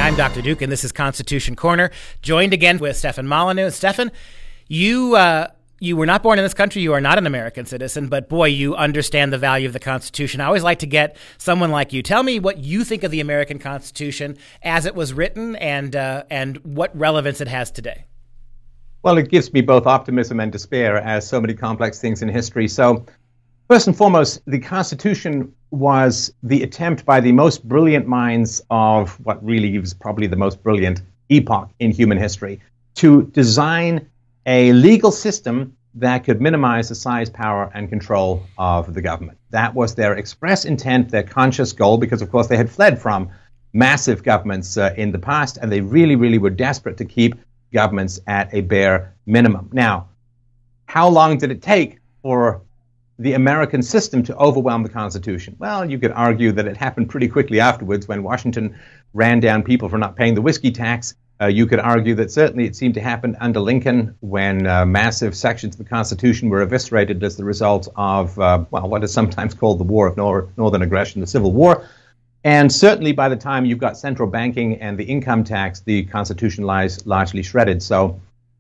I'm Dr. Duke, and this is Constitution Corner, joined again with Stefan Molyneux. Stefan, you were not born in this country. You are not an American citizen, but boy, you understand the value of the Constitution. I always like to get someone like you. Tell me what you think of the American Constitution as it was written and what relevance it has today. Well, it gives me both optimism and despair, as so many complex things in history. So, first and foremost, the Constitution was the attempt by the most brilliant minds of what really was probably the most brilliant epoch in human history to design a legal system that could minimize the size, power, and control of the government. That was their express intent, their conscious goal, because, of course, they had fled from massive governments in the past, and they really, really were desperate to keep governments at a bare minimum. Now, how long did it take for the American system to overwhelm the Constitution? Well, you could argue that it happened pretty quickly afterwards when Washington ran down people for not paying the whiskey tax. You could argue that certainly it seemed to happen under Lincoln when massive sections of the Constitution were eviscerated as the result of, what is sometimes called the War of Northern Aggression, the Civil War. And certainly by the time you've got central banking and the income tax, the Constitution lies largely shredded. So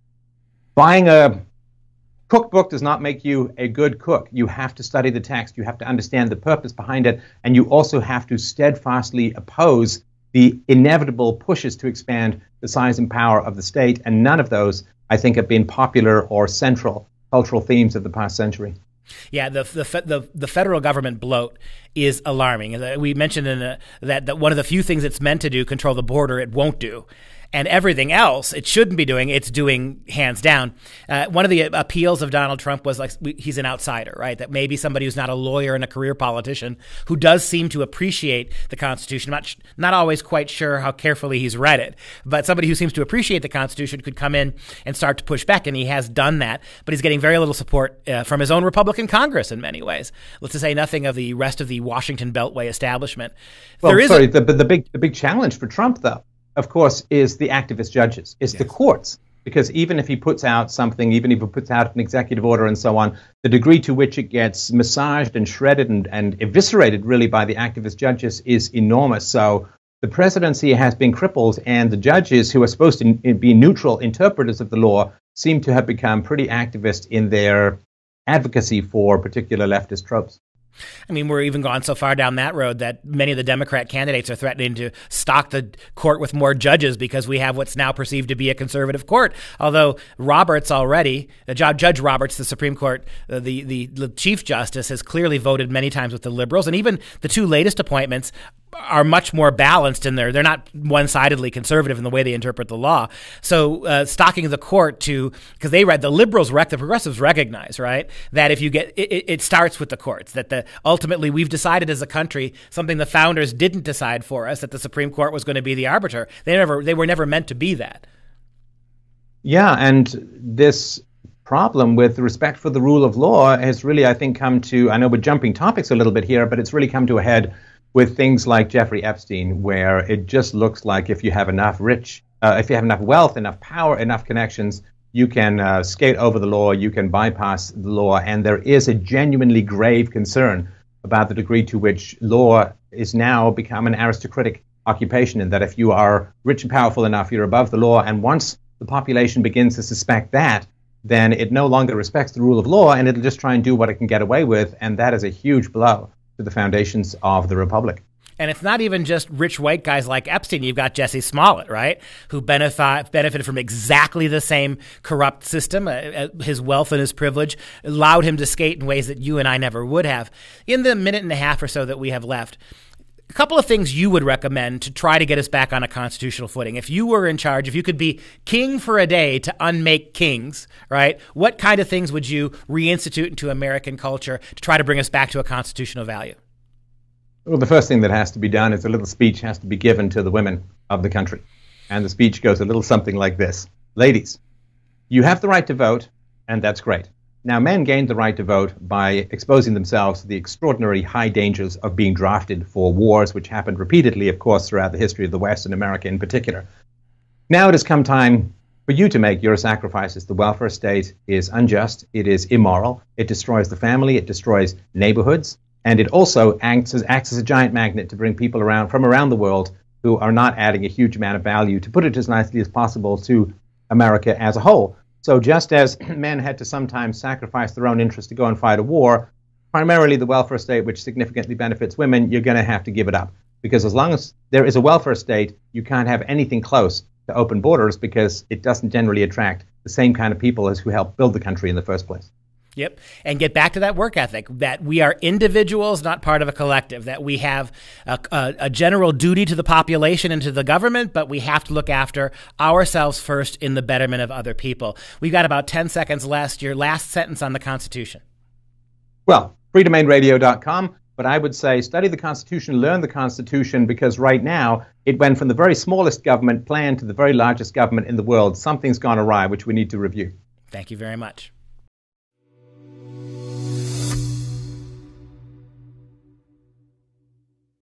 buying a cookbook does not make you a good cook. You have to study the text, you have to understand the purpose behind it, and you also have to steadfastly oppose the inevitable pushes to expand the size and power of the state. And none of those, I think, have been popular or central cultural themes of the past century. Yeah, the federal government bloat is alarming. We mentioned that one of the few things it's meant to do, control the border, it won't do. And everything else it shouldn't be doing, it's doing hands down. One of the appeals of Donald Trump was like he's an outsider, right? That maybe somebody who's not a lawyer and a career politician who does seem to appreciate the Constitution. Not always quite sure how carefully he's read it, but somebody who seems to appreciate the Constitution could come in and start to push back, and he has done that. But he's getting very little support from his own Republican Congress in many ways. Let's say nothing of the rest of the Washington Beltway establishment. Well, the big challenge for Trump, though, of course, is the activist judges, is the courts. Because even if he puts out something, even if he puts out an executive order and so on, the degree to which it gets massaged and shredded and eviscerated really by the activist judges is enormous. So the presidency has been crippled, and the judges who are supposed to be neutral interpreters of the law seem to have become pretty activist in their advocacy for particular leftist tropes. I mean, we're even gone so far down that road that many of the Democrat candidates are threatening to stock the court with more judges because we have what's now perceived to be a conservative court. Although Roberts already, Judge Roberts, the Supreme Court, the Chief Justice, has clearly voted many times with the liberals. And even the two latest appointments are much more balanced in they're not one-sidedly conservative in the way they interpret the law. So stocking the court because the liberals, the progressives recognize, right, that if you get, it starts with the courts, that ultimately we've decided as a country something the founders didn't decide for us, that the Supreme Court was going to be the arbiter. They were never meant to be that. Yeah, and this problem with respect for the rule of law has really, I think, come to, I know we're jumping topics a little bit here, but it's really come to a head with things like Jeffrey Epstein, where it just looks like if you have enough wealth, enough power, enough connections, you can skate over the law, you can bypass the law. And there is a genuinely grave concern about the degree to which law is now become an aristocratic occupation, and that if you are rich and powerful enough, you're above the law. And once the population begins to suspect that, then it no longer respects the rule of law, and it'll just try and do what it can get away with. And that is a huge blow to the foundations of the republic. And it's not even just rich white guys like Epstein. You've got Jesse Smollett, right, who benefited from exactly the same corrupt system. His wealth and his privilege allowed him to skate in ways that you and I never would have. In the minute and a half or so that we have left, a couple of things you would recommend to try to get us back on a constitutional footing. If you were in charge, if you could be king for a day to unmake kings, right, what kind of things would you reinstitute into American culture to try to bring us back to a constitutional value? Well, the first thing that has to be done is a little speech has to be given to the women of the country. And the speech goes a little something like this. Ladies, you have the right to vote, and that's great. Now, men gained the right to vote by exposing themselves to the extraordinary high dangers of being drafted for wars, which happened repeatedly, of course, throughout the history of the West and America in particular. Now it has come time for you to make your sacrifices. The welfare state is unjust. It is immoral. It destroys the family. It destroys neighborhoods. And it also acts as a giant magnet to bring people from around the world who are not adding a huge amount of value, to put it as nicely as possible, to America as a whole. So just as men had to sometimes sacrifice their own interest to go and fight a war, primarily the welfare state, which significantly benefits women, you're going to have to give it up. Because as long as there is a welfare state, you can't have anything close to open borders, because it doesn't generally attract the same kind of people as who helped build the country in the first place. Yep. And get back to that work ethic, that we are individuals, not part of a collective, that we have a general duty to the population and to the government, but we have to look after ourselves first in the betterment of other people. We've got about 10 seconds left. Your last sentence on the Constitution. Well, freedomainradio.com, but I would say study the Constitution, learn the Constitution, because right now it went from the very smallest government plan to the very largest government in the world. Something's gone awry, which we need to review. Thank you very much.